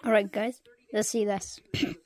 Alright guys, let's see this.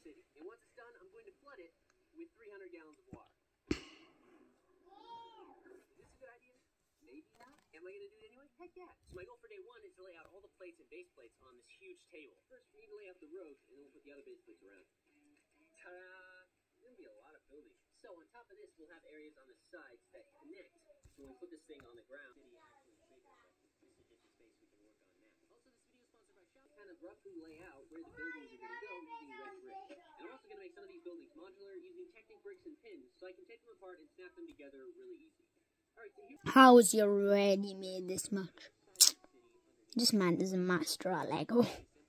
Heck yeah. So my goal for day one is to lay out all the plates and base plates on this huge table. First, we need to lay out the rows, and then we'll put the other base plates around. Ta-da! There's going to be a lot of building. So on top of this, we'll have areas on the sides that connect. So when we put this thing on the ground, this is just a space we can work on now. Also, this video is sponsored by Shop. Kind of roughly lay out where the buildings are going to go using red brick. And I'm also going to make some of these buildings modular using Technic bricks and pins, so I can take them apart and snap them together really easy. How is you already made this much? This man is a master at Lego.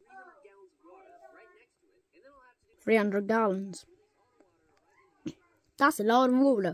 300 gallons. That's a lot of water.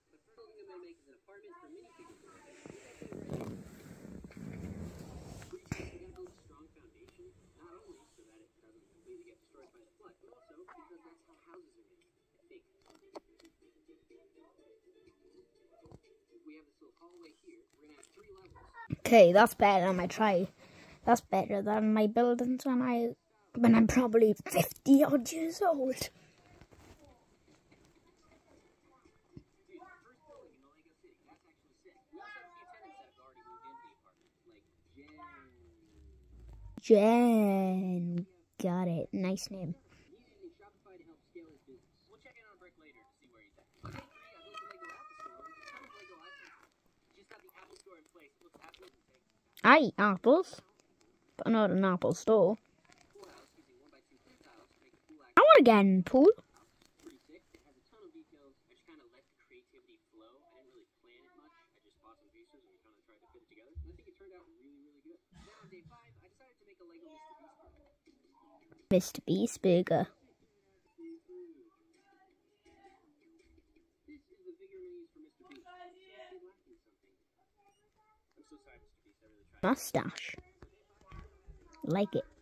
Okay, that's better than my try. That's better than my buildings when I'm probably 50 odd years old. Jen. Got it. Nice name. I eat apples, but not an Apple store. I want to get in the pool. Mr. Beast Burger. Mustache. Like it.